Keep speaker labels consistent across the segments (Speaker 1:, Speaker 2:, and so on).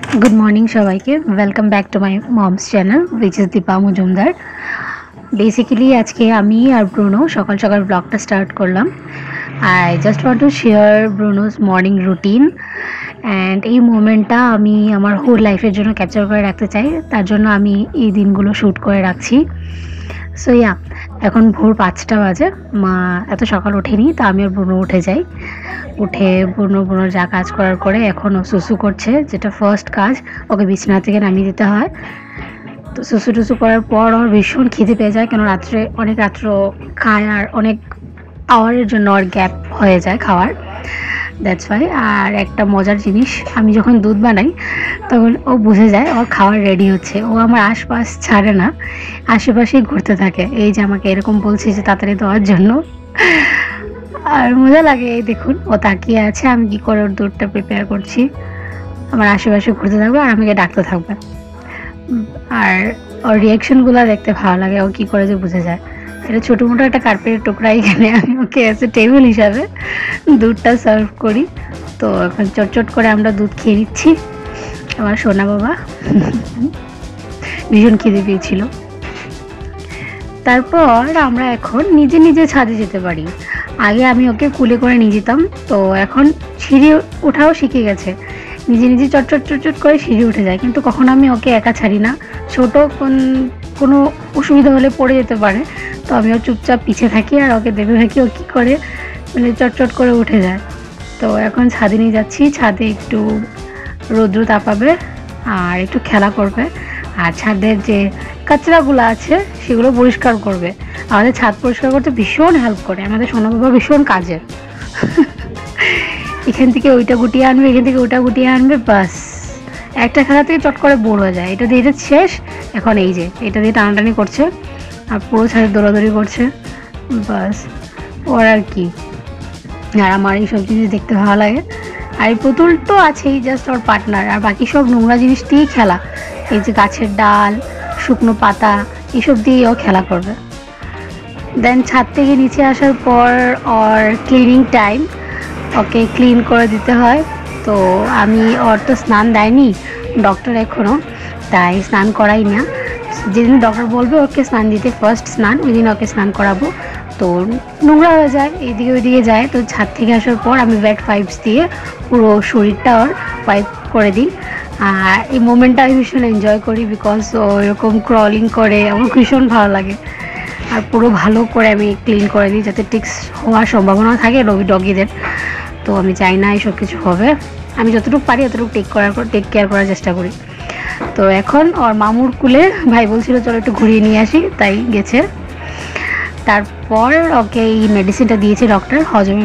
Speaker 1: Good morning सबाइके welcome back to my mom's channel which is Deepa Majumdar. Basically आज के आमी और ब्रुनो सकाल सकाल ब्लगटा स्टार्ट करलाम। I just want to share Bruno's morning routine and এই মোমেন্টটা আমি আমার হোল লাইফের জন্য ক্যাপচার করে রাখতে চাই, তার জন্য আমি এই দিনগুলো শ্যুট করে রাখছি। সো ইয়া, এখন ভোর 5টা বাজে। মা এত সকাল ওঠেনি, তা আমি আর ব্রুনো উঠে যাই। উঠে ব্রুনোর যা কাজ করার করে এখন ও সুসু করছে, যেটা ফার্স্ট কাজ, ওকে বিছানা থেকে নামিয়ে দিতে হয়। তো সুসু টুসু করার পর ওর ভীষণ খিদে পেয়ে যায়, কেন রাত্রে অনেক রাত্র খায় আর অনেক আওয়ারের জন্য ওর গ্যাপ হয়ে যায় খাওয়ার, দ্যাটস ওয়াই। আর একটা মজার জিনিস, আমি যখন দুধ বানাই তখন ও বুঝে যায় ওর খাওয়ার রেডি হচ্ছে। ও আমার আশপাশ ছাড়ে না, আশেপাশেই ঘুরতে থাকে, এই যে আমাকে এরকম বলছে যে তাড়াতাড়ি দেওয়ার জন্য। আর মজা লাগে, এই দেখুন ও তাকিয়ে আছে, আমি কী করে ওর দুধটা প্রিপেয়ার করছি। আমার আশেপাশে ঘুরতে থাকবে আর আমাকে ডাকতে থাকবে, আর ওর রিয়াকশনগুলো দেখতে ভালো লাগে, ও কী করে যে বুঝে যায়। এটা ছোটো মোটো একটা কার্পেটের টুকরা, এখানে আমি ওকে এসে টেবিল হিসাবে দুধটা সার্ভ করি। তো এখন চটচট করে আমরা দুধ খেয়ে নিচ্ছি। আমার সোনা বাবা ভীষণ খিদে পেয়েছিল। তারপর আমরা এখন নিজে নিজে ছাদে যেতে পারি। আগে আমি ওকে কুলে করে নিয়ে যেতাম, তো এখন সিঁড়ি ওঠাও শিখে গেছে, নিজে নিজে চটচট করে সিঁড়ি উঠে যায়। কিন্তু কখনো আমি ওকে একা ছাড়ি না, ছোটো কোনো অসুবিধা হলে পড়ে যেতে পারে, তো আমি ওর চুপচাপ পিছিয়ে থাকি আর ওকে দেখে থাকি ও কী করে মানে চটচট করে উঠে যায়। তো এখন ছাদে নিয়ে যাচ্ছি, ছাদে একটু রৌদ্র তাপাবে আর একটু খেলা করবে, আর ছাদের যে কাচরাগুলো আছে সেগুলো পরিষ্কার করবে। আমাদের ছাদ পরিষ্কার করতে ভীষণ হেল্প করে, আমাদের সোনা বাবা ভীষণ কাজের। এখান থেকে ওইটা গুটিয়ে আনবে, এখান থেকে ওইটা গুটিয়ে আনবে, বাস একটা খেলা থেকে চট করে বোর হয়ে যায়। এটা দিয়ে এটা শেষ, এখন এই যে এটা দিয়ে টানাটানি করছে আর পুরো ছাদে দৌড়াদৌড়ি করছে, বাস ওর আর কি। আর আমার এইসব জিনিস দেখতে ভালো লাগে। আর এই পুতুল তো আছেই, জাস্ট ওর পার্টনার, আর বাকি সব নোংরা জিনিস দিয়েই খেলা, এই যে গাছের ডাল, শুকনো পাতা, এসব দিয়েই ও খেলা করবে। দেন ছাদ থেকে নিচে আসার পর ওর ক্লিনিং টাইম, ওকে ক্লিন করে দিতে হয়। তো আমি ওর তো স্নান দেয়নি ডক্টর এখনও, তাই স্নান করাই না। যেদিন ডক্টর বলবে ওকে স্নান দিতে, ফার্স্ট স্নান, ওই দিন ওকে স্নান করাবো। তো নোংরা হয়ে যায়, এইদিকে ওইদিকে যায়, তো ছাদ থেকে আসার পর আমি ওয়েট ওয়াইপস দিয়ে পুরো শরীরটা ওর ওয়াইপ করে দিই। আর এই মোমেন্টটা আমি ভীষণ এনজয় করি, বিকজ ও এরকম ক্রলিং করে, আমার ভীষণ ভালো লাগে। আর পুরো ভালো করে আমি ক্লিন করে দিই, যাতে টিক্স হওয়ার সম্ভাবনা থাকে ডগিদের। তো আমি চাই না এইসব কিছু হবে, আমি যতটুকু পারি ততটুকু টেক কেয়ার করার চেষ্টা করি। তো এখন ওর মামুর কুলে ভাই বলছিল চলো একটু ঘুরিয়ে নিয়ে আসি, তাই গেছে। তারপর ওকে এই মেডিসিনটা দিয়েছে ডক্টর, হজমের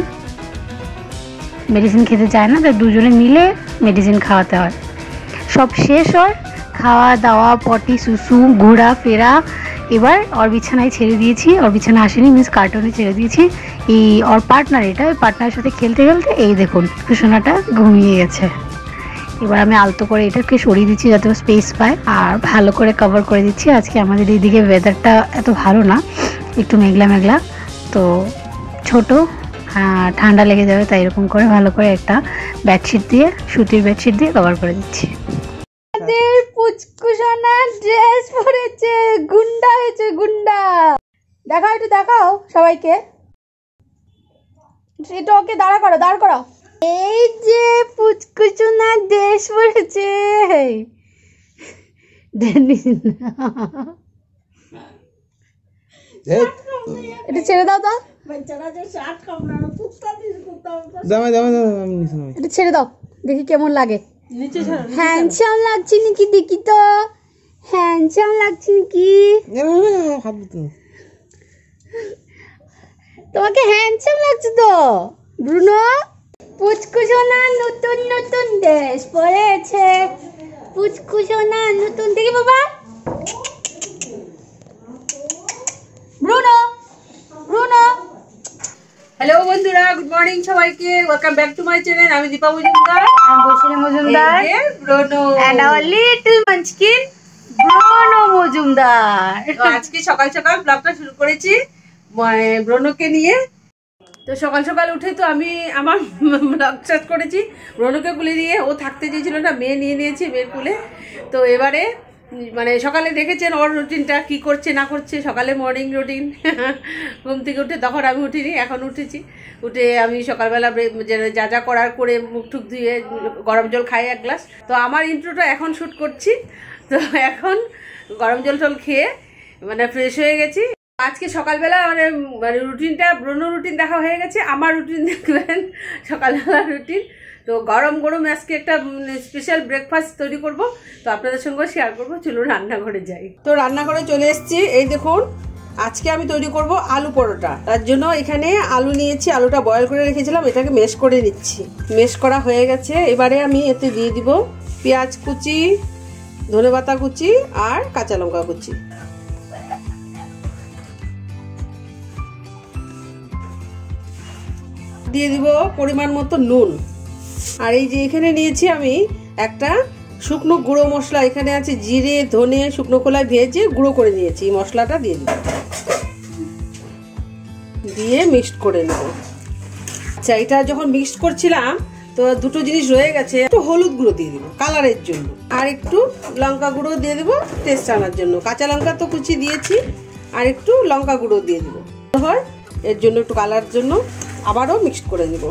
Speaker 1: মেডিসিন খেতে চায় না, তাই দুজনে মিলে মেডিসিন খাওয়াতে হয়। সব শেষ হয়, খাওয়া দাওয়া, পটি, সুসু, ঘোরা ফেরা। এবার ওর বিছানায় ছেড়ে দিয়েছি, ওর বিছানা আসেনি, মিন্স কার্টুনে ছেড়ে দিয়েছি। এই ওর পার্টনার, এটা ওই পার্টনারের সাথে খেলতে খেলতে এই দেখুন কুসুনাটা ঘুমিয়ে গেছে। এবার আমি আলতো করে এটাকে সরিয়ে দিচ্ছি যাতে ও স্পেস পায়, আর ভালো করে কভার করে দিচ্ছি। আজকে আমাদের এইদিকে ওয়েদারটা এত ভালো না, একটু মেঘলা মেঘলা, তো ছোট ঠান্ডা লেগে যাবে, তাই এরকম করে ভালো করে একটা বেডশিট দিয়ে, সুতির বেডশিট দিয়ে কভার করে দিচ্ছি।
Speaker 2: পুচকুসোনা ড্রেস পরেছে, গুন্ডা হয়েছে, গুন্ডা। দেখাও, একটু দেখাও সবাইকে, এটা ওকে দাঁড় করাও। এই যে পুচকুসোনা ড্রেস পরেছে, এটা ছেড়ে দাও তো, এটা ছেড়ে দাও, দেখি কেমন লাগে। হ্যান্ডসাম লাগছে নাকি, দেখি তো হ্যান্ডসাম লাগছে নাকি। তোমাকে হ্যান্ডসাম লাগছে তো ব্রুনো। পুচকুসোনা নতুন নতুন ড্রেস পরেছে, পুচকুসোনা নতুন, দেখি বাবা। ব্রুনো
Speaker 3: হ্যালো বন্ধুরা, গুড মর্নিং সবাইকে, welcome back to my channel. আমি Deepa Majumdar, Bruno
Speaker 2: and our little munchkin Bruno Majumdar.
Speaker 3: তো আজকে সকাল সকাল ব্লগটা শুরু করেছি ব্রুনোকে নিয়ে। তো সকাল সকাল উঠে তো আমি আমার ব্লগ স্টার্ট করেছি। রনকে কুলে নিয়ে, ও থাকতে চেয়েছিল না, মেয়ে নিয়ে নিয়েছি মেয়ের কুলে। তো এবারে মানে সকালে দেখেছেন ওর রুটিনটা কি করছে না করছে, সকালে মর্নিং রুটিন। ঘুম থেকে উঠে, তখন আমি উঠিনি, এখন উঠেছি। উঠে আমি সকালবেলা যা যা করার করে মুখ টুক ধুয়ে গরম জল খাই 1 গ্লাস। তো আমার ইন্ট্রোটা এখন শ্যুট করছি। তো এখন গরম জল টল খেয়ে মানে ফ্রেশ হয়ে গেছি। আজকে সকালবেলা মানে রুটিনটা ব্রণ রুটিন দেখা হয়ে গেছে, আমার রুটিন দেখবেন সকালবেলা রুটিন। তো গরম গরম আজকে একটা স্পেশাল ব্রেকফাস্ট তৈরি করব, তো আপনাদের সঙ্গে শেয়ার করব। চলুন রান্নাঘরে যাই। তো রান্নাঘরে চলে এসেছি। এই দেখুন, আজকে আমি তৈরি করব আলু পরোটা। তার জন্য এখানে আলু নিয়েছি, আলুটা বয়েল করে রেখেছিলাম, এটাকে মেশ করে নিচ্ছি। মেশ করা হয়ে গেছে। এবারে আমি এতে দিয়ে দিব পেঁয়াজ কুচি, ধনেপাতা কুচি আর কাঁচা লঙ্কা কুচি। দিয়ে দিব পরিমাণ মতো নুন। আর এই যে এখানে নিয়েছি আমি একটা শুকনো গুঁড়ো মশলা, এখানে আছে জিরে, ধনে, শুকনো খোলায় ভেজে গুঁড়ো করে নিয়েছি। এই মশলাটা দিয়ে দিব, দিয়ে মিক্সড করে নেব। আচ্ছা, এটা যখন মিক্সড করছিলাম তো দুটো জিনিস রয়ে গেছে। একটু হলুদ গুঁড়ো দিয়ে দিব কালারের জন্য, আর একটু লঙ্কা গুঁড়ো দিয়ে দেবো টেস্ট আনার জন্য। কাঁচা লঙ্কা তো কুচি দিয়েছি, আর একটু লঙ্কা গুঁড়ো দিয়ে দিব হয় এর জন্য, একটু কালার জন্য। আবারও মিক্সড করে দেব।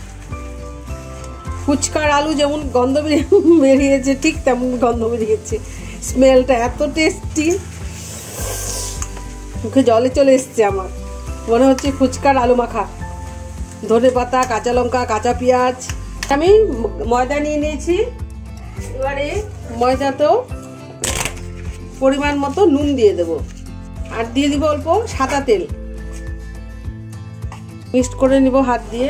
Speaker 3: ফুচকার আলু যেমন গন্ধ বেরিয়েছে, ঠিক তেমন গন্ধ বেরিয়েছে। স্মেলটা এত টেস্টি, মুখে জলে চলে এসছে আমার। মনে হচ্ছে ফুচকার আলু মাখা। ধনেপাতা, কাঁচা লঙ্কা, কাঁচা পেঁয়াজ। আমি ময়দা নিয়ে নিয়েছি। এবারে ময়দাতেও পরিমাণ মতো নুন দিয়ে দেব, আর দিয়ে দিব অল্প সাদা তেল। মিক্সড করে নিব হাত দিয়ে।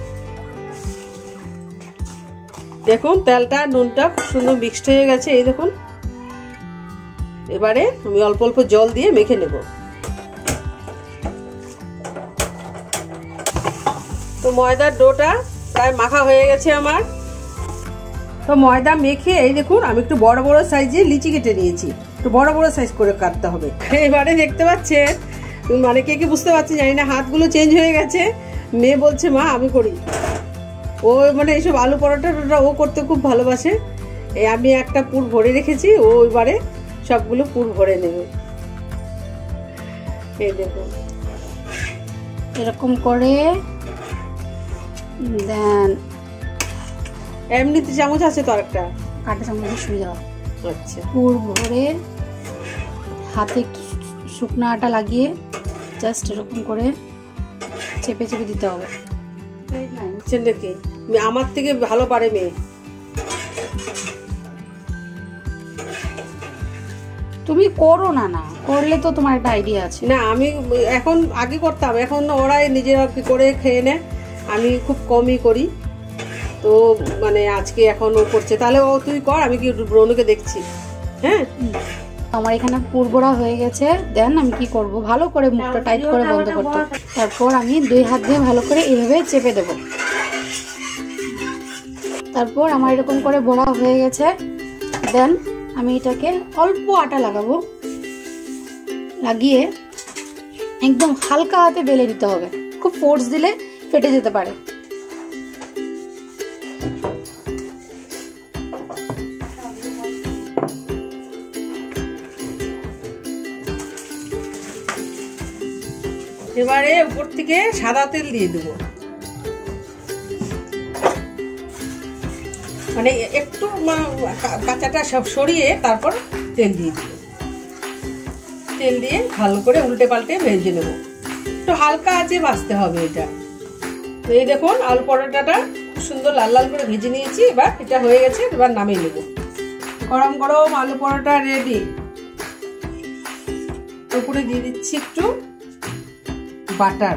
Speaker 3: দেখুন তেলটা নুনটা খুব সুন্দর মিক্সড হয়ে গেছে। এই দেখুন, এবারে আমি অল্প অল্প জল দিয়ে মেখে নেব। তো ময়দার ডোটা প্রায় মাখা হয়ে গেছে আমার। তো ময়দা মেখে এই দেখুন আমি একটু বড় বড় সাইজে লিচি কেটে নিয়েছি। একটু বড় বড় সাইজ করে কাটতে হবে। এবারে দেখতে পাচ্ছেন, মানে কে কি বুঝতে পারছি জানি না, হাতগুলো চেঞ্জ হয়ে গেছে। মেয়ে বলছে মা আমি করি। ও মানে এইসব আলু পরোটা ও করতে খুব ভালোবাসে। এই আমি একটা পুর ভরে রেখেছি, ও এবারে সবগুলো পুর ভরে নেবে। এই দেখুন
Speaker 2: এরকম করে দেন।
Speaker 3: এমনিতে চামচ আছে তো আরেকটা,
Speaker 2: কাঁটা চামচের সুবিধা।
Speaker 3: আচ্ছা,
Speaker 2: পুর ভরে হাতে একটু শুকনো আটা লাগিয়ে জাস্ট এরকম করে চেপে চেপে দিতে হবে।
Speaker 3: নাকি আমার থেকে ভালো পারে মেয়ে।
Speaker 2: তুমি করো না, না করলে তো তোমার একটা আইডিয়া আছে।
Speaker 3: না আমি এখন আগে করতাম, এখন ওরাই নিজেরা কি করে খেয়ে নেয়, আমি খুব কমই করি। তো মানে আজকে এখন ও করছে, তাহলে ও তুই কর, আমি কি ব্রণকে দেখছি। হ্যাঁ,
Speaker 2: আমার এখানে পুরবোড়া হয়ে গেছে। দেন আমি কি করব, ভালো করে মুখটা টাইট করে বন্ধ করতে। তারপর আমি 2 হাত দিয়ে ভালো করে এইভাবে চেপে দেব। তারপর আমার এরকম করে বড়া হয়ে গেছে। দেন আমি এটাকে অল্প আটা লাগাবো, লাগিয়ে একদম হালকা হাতে বেলে দিতে হবে। খুব ফোর্স দিলে ফেটে যেতে পারে।
Speaker 3: এবারে উপর থেকে সাদা তেল দিয়ে দেবো, মানে একটু কাঁচাটা সব সরিয়ে তারপর তেল দিয়ে দিব। তেল দিয়ে ভালো করে উল্টে পাল্টে ভেজে নেব। একটু হালকা আঁচে ভাজতে হবে এটা। তো এই দেখুন আলু পরোটাটা খুব সুন্দর লাল লাল করে ভেজে নিয়েছি। এবার এটা হয়ে গেছে, এবার নামিয়ে নেব। গরম গরম আলু পরোটা রেডি। উপরে দিয়ে দিচ্ছি একটু বাটার।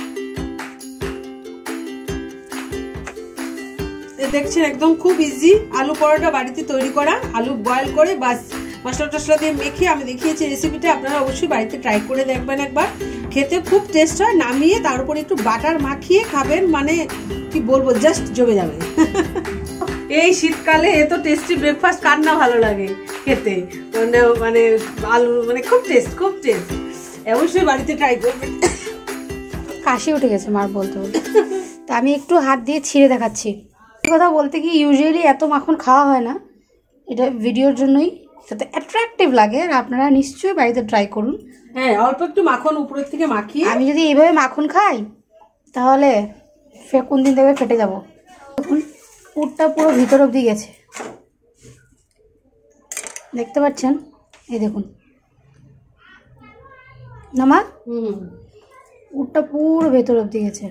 Speaker 3: দেখছেন একদম খুব ইজি আলু পরোটা বাড়িতে তৈরি করা। আলু বয়েল করে বাস মশলা টসলা দিয়ে মেখে আমি দেখিয়েছি রেসিপিটা, আপনারা অবশ্যই বাড়িতে ট্রাই করে দেখবেন একবার। খেতে খুব টেস্ট হয়। নামিয়ে তার উপর একটু বাটার মাখিয়ে খাবেন, মানে কি বলবো, জাস্ট জমে যাবে। এই শীতকালে এত টেস্টি ব্রেকফাস্ট কার না ভালো লাগে খেতে, মানে আলু মানে খুব টেস্ট, খুব টেস্ট। অবশ্যই বাড়িতে ট্রাই করবেন।
Speaker 2: কাশি উঠে গেছে মার বলতে বলতে। তা আমি একটু হাত দিয়ে ছিঁড়ে দেখাচ্ছি। কথা বলতে কি ইউজুয়ালি এত মাখন খাওয়া হয় না, এটা ভিডিওর জন্যই, যাতে অ্যাট্রাকটিভ লাগে। আর আপনারা নিশ্চয়ই বাড়িতে ট্রাই করুন।
Speaker 3: হ্যাঁ, অল্প একটু মাখন উপরের থেকে মাখিয়ে।
Speaker 2: আমি যদি এইভাবে মাখন খাই তাহলে কোন দিন থেকে ফেটে যাব। দেখুন পুরটা পুরো ভিতর অবধি গেছে, দেখতে পাচ্ছেন? এই দেখুন না মা, পুরটা পুরো ভেতর অবধি গেছে।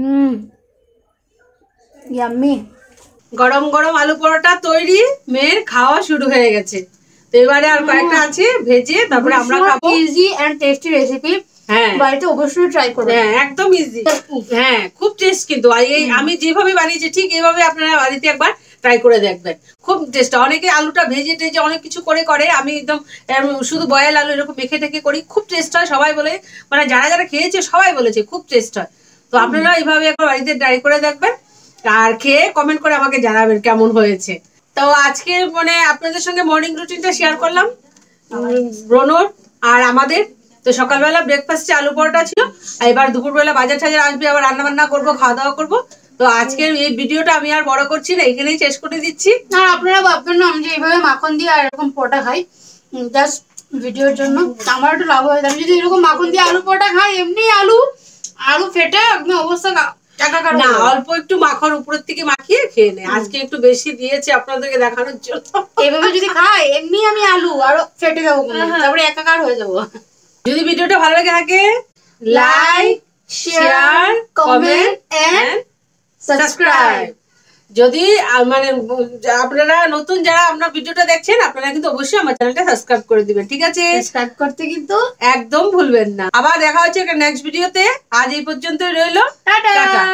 Speaker 2: ইয়াম্মি।
Speaker 3: গরম গরম আলু পরোটা তৈরি, মেয়ের খাওয়া শুরু হয়ে গেছে। তো এবারে আর কয়েকটা আছে ভেজে, তারপরে আমরা খাবো।
Speaker 2: ইজি এন্ড টেস্টি রেসিপি,
Speaker 3: হ্যাঁ
Speaker 2: বাড়িতে অবশ্যই ট্রাই করবেন।
Speaker 3: হ্যাঁ, একদম ইজি। হ্যাঁ, খুব টেস্ট কিন্তু। এই আমি যেভাবে বানিয়েছি ঠিক এইভাবে আপনারা বাড়িতে একবার ট্রাই করে দেখবেন, খুব টেস্ট। অনেকে আলুটা ভেজে টেজে অনেক কিছু করে, আমি একদম শুধু বয়েল আলু এরকম মেখে টেখে করি, খুব টেস্ট হয়। সবাই বলে, মানে যারা যারা খেয়েছে সবাই বলেছে খুব টেস্ট হয়। তো আপনারা এইভাবে একবার বাড়িতে ট্রাই করে দেখবেন, আর খেয়ে কমেন্ট করে আমাকে জানাবেন কেমন হয়েছে। তো আজকে মানে আপনাদের সঙ্গে মর্নিং রুটিনটা শেয়ার করলাম, ব্রণর আর আমাদের। তো সকালবেলা ব্রেকফাস্টে আলু পরোটা ছিল, আর এবার দুপুরবেলা বাজার টাজার আসবে, আবার রান্না বান্না করবো, খাওয়া দাওয়া করবো। তো আজকের এই ভিডিওটা আমি আর বড় করছি না, এখানেই শেষ করে দিচ্ছি।
Speaker 2: আর আপনারা ভাববেন না আমি যে এইভাবে মাখন দিয়ে আর এরকম পরোটা খাই জাস্ট ভিডিওর জন্য, আমার একটু লাভ হয়ে যায়। আমি যদি এরকম মাখন দিয়ে আলু পরোটা খাই, এমনি আলু ফেটে একদম অবস্থা একাকার।
Speaker 3: না, অল্প একটু মাখন উপরের থেকে মাখিয়ে খেয়ে নে। আজকে একটু বেশি দিয়েছি আপনাদেরকে দেখানোর জন্য।
Speaker 2: এভাবে যদি খাই এমনি আমি আলু আরো ফেটে যাবো, তারপরে একাকার হয়ে যাবো।
Speaker 3: যদি ভিডিওটা ভালো লাগে থাকে, like, share, comment and subscribe. যদি মানে আপনারা নতুন যারা আমরা ভিডিওটা দেখছেন, আপনারা কিন্তু অবশ্যই আমার চ্যানেলটা সাবস্ক্রাইব করে দিবেন, ঠিক আছে?
Speaker 2: সাবস্ক্রাইব করতে কিন্তু
Speaker 3: একদম ভুলবেন না। আবার দেখা হচ্ছে একটা নেক্সট ভিডিওতে। আজ এই পর্যন্তই রইলো, টাটা।